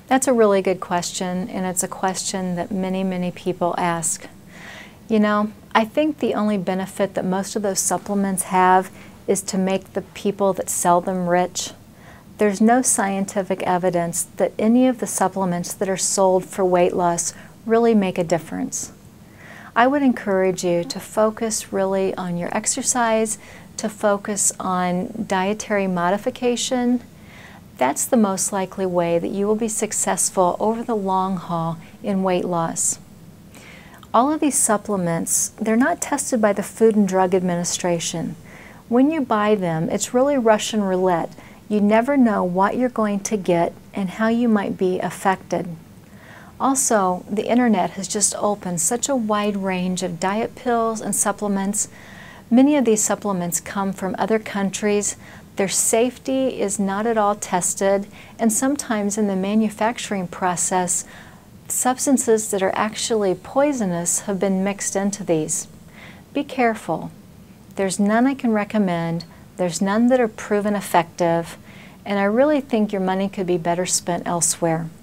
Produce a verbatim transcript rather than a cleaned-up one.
That's a really good question, and it's a question that many, many people ask. You know, I think the only benefit that most of those supplements have is to make the people that sell them rich. There's no scientific evidence that any of the supplements that are sold for weight loss really make a difference. I would encourage you to focus really on your exercise, to focus on dietary modification. That's the most likely way that you will be successful over the long haul in weight loss. All of these supplements, they're not tested by the Food and Drug Administration. When you buy them, it's really Russian roulette. You never know what you're going to get and how you might be affected. Also, the internet has just opened such a wide range of diet pills and supplements. Many of these supplements come from other countries. Their safety is not at all tested, and sometimes in the manufacturing process, substances that are actually poisonous have been mixed into these. Be careful. There's none I can recommend. There's none that are proven effective, and I really think your money could be better spent elsewhere.